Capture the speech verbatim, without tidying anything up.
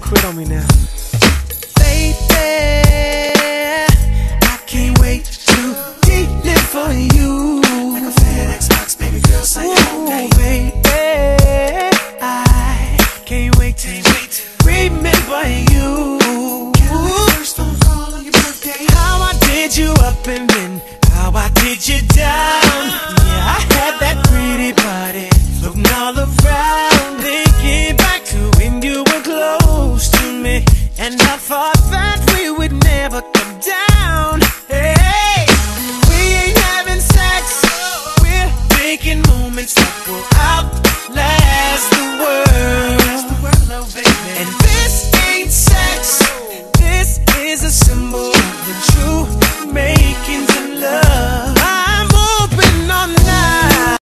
quit on me now. Baby, I can't wait to keep it for you. Like a FedEx box, baby girl, say your name. Baby, I can't wait to, wait to remember you. First phone call on your birthday. How I did you up and then how I did you down. Yeah, I had that pretty body floating all around. Thinking back to when you were close to me, and I thought that we would never come down. Hey, we ain't having sex, we're making moments that will out